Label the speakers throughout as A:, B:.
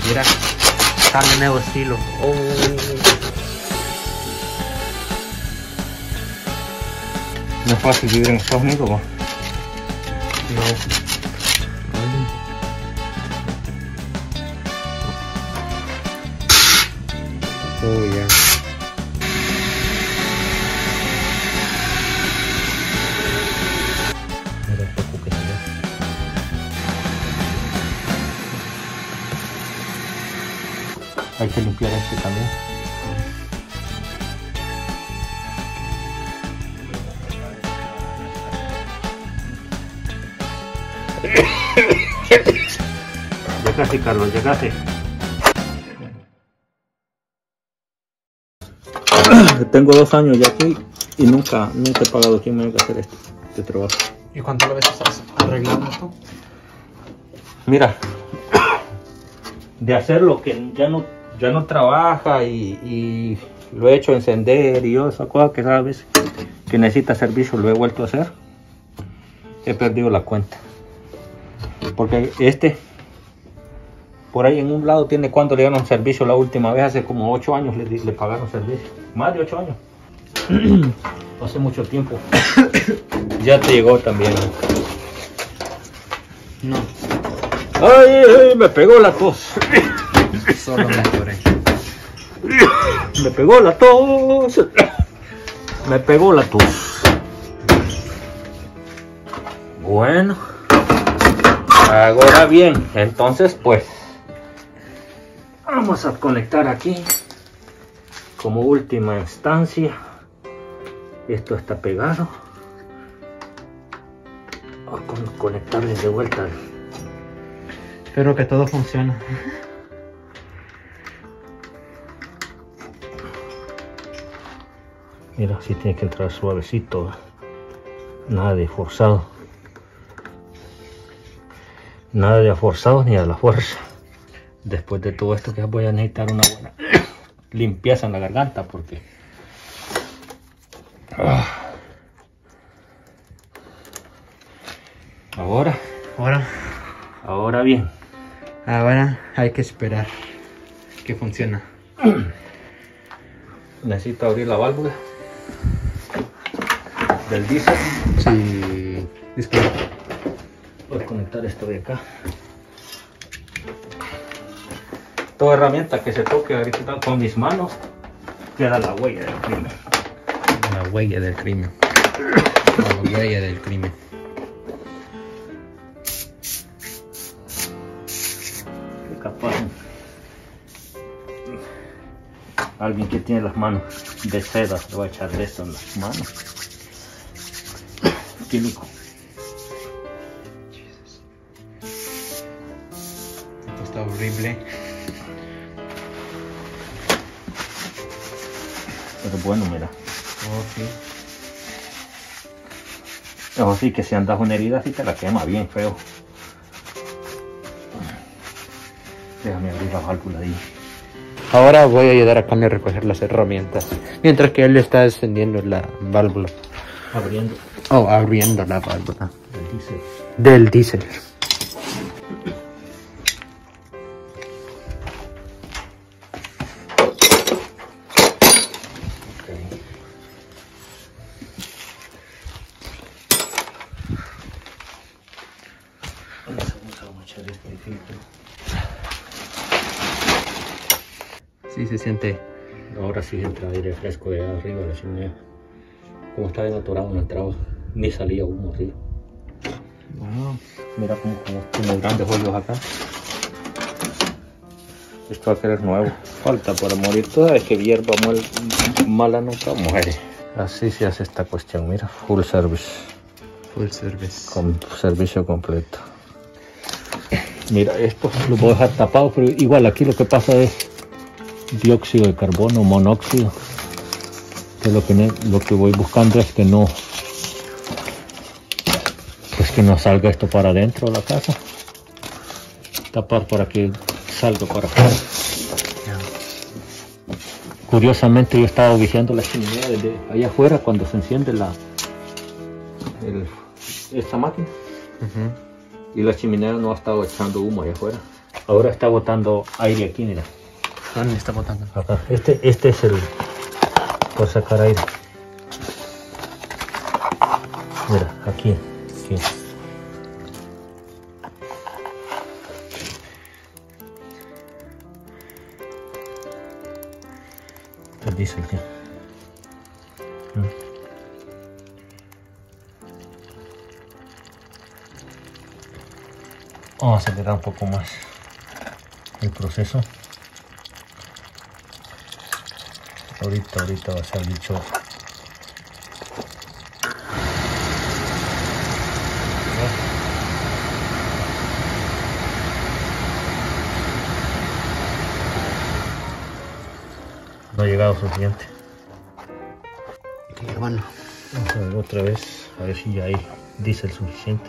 A: Mira, cambio nuevo estilo. Oh.
B: No es fácil vivir en Estados Unidos, ¿no?
A: No. Oh, ya.
B: Mira este cuquete. Hay que limpiar este también. Ya casi, Carlos, ya casi. Tengo 2 años ya aquí y nunca he pagado quien me haya que hacer este trabajo.
A: ¿Y cuántas veces estás arreglando esto?
B: Mira, de hacer lo que ya no trabaja y lo he hecho encender y yo esa cosa que cada vez que necesita servicio lo he vuelto a hacer, he perdido la cuenta. Porque por ahí en un lado tiene cuánto le dieron servicio la última vez, hace como 8 años le pagaron servicio, más de 8 años. Hace mucho tiempo. Ya te llegó también.
A: No.
B: Ay, me pegó la tos.
A: Solo me atoré.
B: Me pegó la tos. Me pegó la tos. Bueno. Ahora bien, entonces pues vamos a conectar aquí como última instancia. Esto está pegado. Vamos a conectarle de vuelta.
A: Espero que todo funcione.
B: Mira, así tiene que entrar suavecito. Nada de forzado. Nada de forzado ni a la fuerza. Después de todo esto que voy a necesitar una buena limpieza en la garganta porque ahora bien.
A: Ahora hay que esperar que funcione.
B: Necesito abrir la válvula del diésel.
A: Sí. Disculpa.
B: Voy a conectar esto de acá. Toda herramienta que se toque ahorita con mis manos queda la huella del crimen.
A: La huella del crimen. La huella del crimen.
B: Que capaz alguien que tiene las manos de seda le va a echar de esto en las manos. Químico.
A: Esto está horrible.
B: Pero bueno, mira.
A: Ok.
B: Eso sí, que si andas una herida, sí te la quema bien feo. Déjame abrir la válvula ahí.
A: Ahora voy a ayudar a Cami a recoger las herramientas. Mientras que él está encendiendo la válvula.
B: Abriendo
A: Oh, abriendo la válvula.
B: el diésel.
A: Del diésel.
B: Vamos a echar este filtro.
A: Sí, se siente.
B: Ahora sí entra aire fresco de arriba de la chimenea. Como está bien atorado no entraba, ni salía humo arriba.
A: Wow.
B: Mira como tiene grandes hoyos acá. Esto va a querer nuevo. Falta para morir toda, es que hierba mala nunca muere. Así se hace esta cuestión, mira, full service.
A: Full service.
B: Con servicio completo. Mira, esto lo puedo dejar tapado, pero igual aquí lo que pasa es dióxido de carbono, monóxido. Que lo que voy buscando es que no, pues que no salga esto para adentro de la casa. Tapar para que salga para afuera. Curiosamente yo estaba vigilando la chimenea desde allá afuera cuando se enciende esta máquina. Y la chimenea no ha estado echando humo allá afuera. Ahora está botando aire aquí, mira.
A: ¿Dónde está botando?
B: Acá. Este es el por sacar aire. Mira, aquí. El diésel, tío. Vamos a acelerar un poco más el proceso. Ahorita va a ser dicho. No ha llegado suficiente.
A: Ok, hermano.
B: Vamos a ver otra vez, a ver si ya hay diésel suficiente.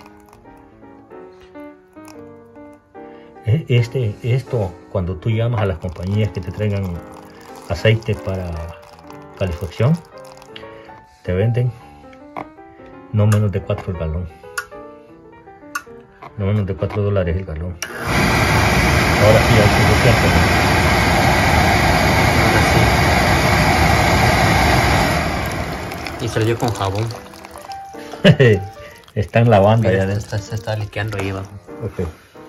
B: Esto, cuando tú llamas a las compañías que te traigan aceite para calefacción, te venden no menos de 4 el galón. No menos de $4 el galón. Ahora sí hay suficiente, ¿no?
A: Ahora sí. Y salió con jabón.
B: Están lavando
A: Mira,
B: ya adentro.
A: se está liqueando ahí abajo.
B: Ok.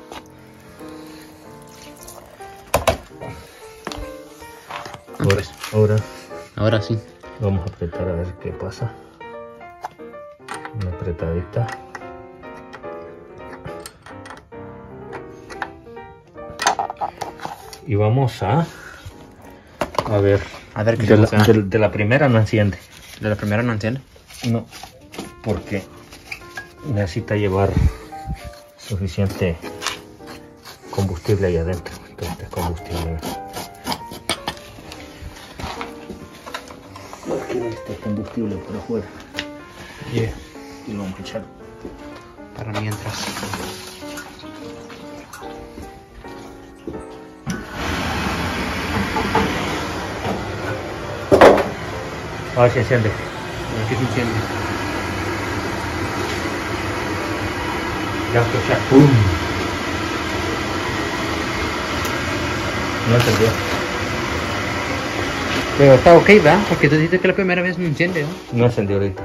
B: Ahora
A: sí.
B: vamos a apretar a ver qué pasa. Una apretadita. Y vamos a ver.
A: A ver qué
B: De la primera no enciende.
A: ¿De la primera no enciende?
B: No, porque necesita llevar suficiente combustible ahí adentro. Entonces, combustible. No quiero este combustible por afuera.
A: Yeah.
B: Y lo vamos a echar.
A: Para mientras.
B: A ver si enciende.
A: A ver qué se enciende.
B: Ya escucha. ¡Pum! No encendió.
A: Pero está ok, ¿verdad? Porque tú dices que la primera vez no enciende, ¿no?
B: No encendió ahorita.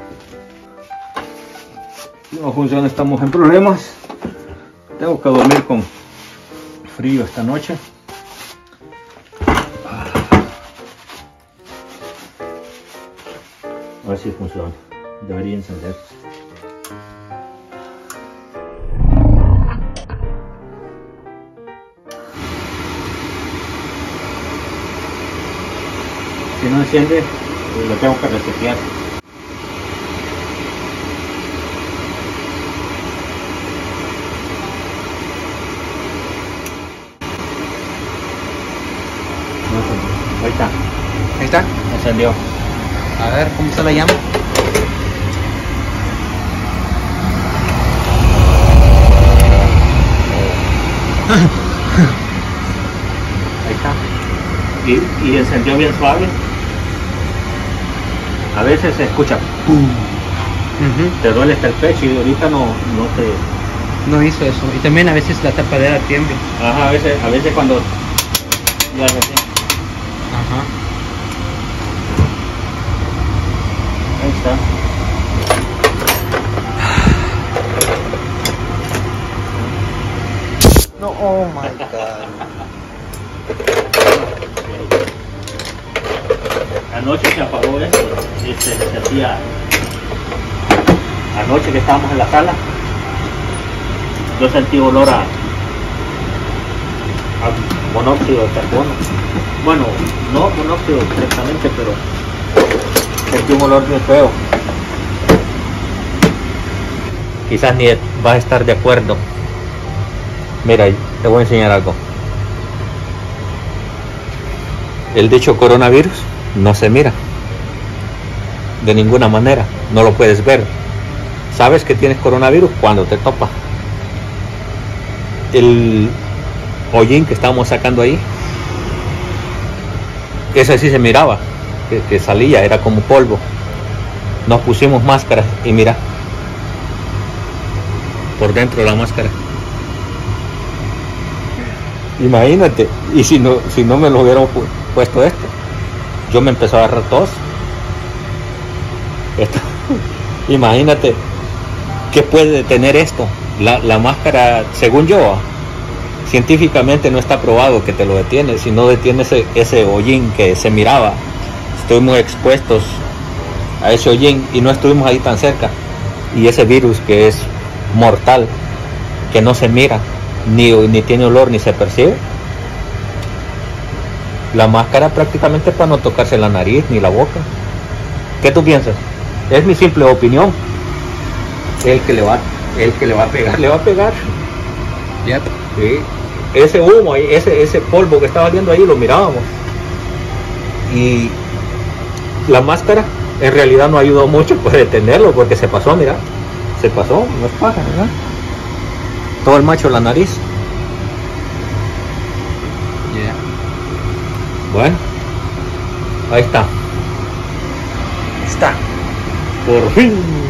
B: No funciona, estamos en problemas. Tengo que dormir con frío esta noche. A ver si funciona. Debería encender. Si no enciende, lo tengo que resetear. No encendió. Ahí está.
A: Ahí está.
B: Encendió.
A: A ver, ¿cómo se la llama?
B: Ahí está. Y encendió bien suave. A veces se escucha ¡pum! Te duele hasta el pecho y ahorita no te...
A: No hizo eso. Y también a veces la tapadera tiembla.
B: Ajá, a veces cuando... Ya es así.
A: Ajá.
B: Ahí está.
A: No, oh my god.
B: Anoche se apagó esto, se sentía. Anoche que estábamos en la sala, yo sentí olor a monóxido de carbono. Bueno, no monóxido directamente, pero sentí un olor bien feo. Quizás ni vas a estar de acuerdo. Mira, te voy a enseñar algo. El dicho coronavirus no se mira de ninguna manera, no lo puedes ver. Sabes que tienes coronavirus cuando te topa. El hollín que estábamos sacando ahí, ese sí se miraba, que salía, era como polvo. Nos pusimos máscaras y mira, por dentro de la máscara. Imagínate, y si no me lo hubieran puesto esto, yo me empezó a agarrar tos. Esto, imagínate, ¿qué puede detener esto? La máscara, según yo, científicamente no está probado que te lo detiene, si no detiene ese hollín que se miraba. Estuvimos expuestos a ese hollín y no estuvimos ahí tan cerca. Y ese virus que es mortal, que no se mira, ni tiene olor, ni se percibe. La máscara prácticamente para no tocarse la nariz ni la boca. ¿Qué tú piensas? Es mi simple opinión. El que le va a pegar, le va a pegar.
A: Yep.
B: Sí. Ese humo, ese polvo que estaba viendo ahí, lo mirábamos. Y la máscara en realidad no ayudó mucho para detenerlo, porque se pasó, mira. Se pasó, no es paja, ¿verdad? Todo el macho la nariz.
A: Yeah.
B: Bueno, ahí está. Está. Por fin.